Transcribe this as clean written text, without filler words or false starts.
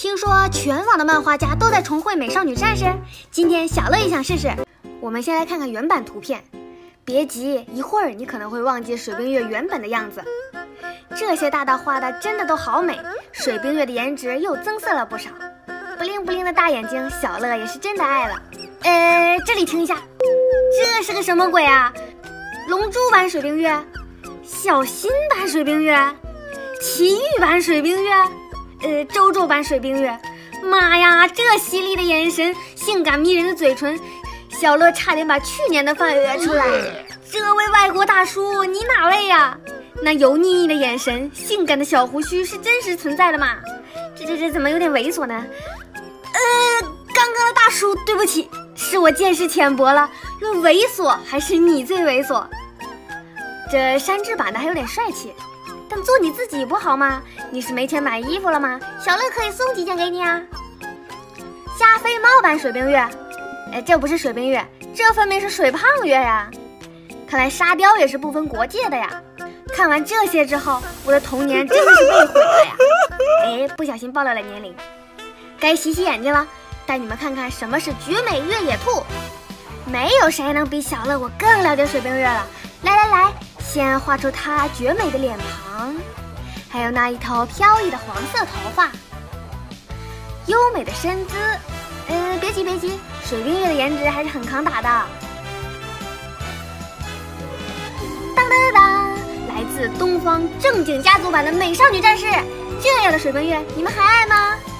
听说全网的漫画家都在重绘美少女战士，今天小乐也想试试。我们先来看看原版图片，别急，一会儿你可能会忘记水冰月原本的样子。这些大道画的真的都好美，水冰月的颜值又增色了不少，不灵不灵的大眼睛，小乐也是真的爱了。这里停一下，这是个什么鬼啊？龙珠版水冰月，小新版水冰月，奇遇版水冰月，周周版水冰月。妈呀，这犀利的眼神，性感迷人的嘴唇，小乐差点把去年的饭约出来。这位外国大叔，你哪位呀？那油腻腻的眼神，性感的小胡须是真实存在的吗？这怎么有点猥琐呢？刚刚的大叔，对不起，是我见识浅薄了。论猥琐，还是你最猥琐。这山治版的还有点帅气，但做你自己不好吗？你是没钱买衣服了吗？小乐可以送几件给你啊。加菲猫版水冰月，这不是水冰月，这分明是水胖月呀。看来沙雕也是不分国界的呀。看完这些之后，我的童年真的是被毁了呀。不小心暴露了年龄，该洗洗眼睛了。带你们看看什么是绝美越野兔。没有谁能比小乐我更了解水冰月了。来，先画出她绝美的脸庞，还有那一头飘逸的黄色头发，优美的身姿。别急，水冰月的颜值还是很抗打的。当，来自东方正经家族版的美少女战士，这样的水冰月你们还爱吗？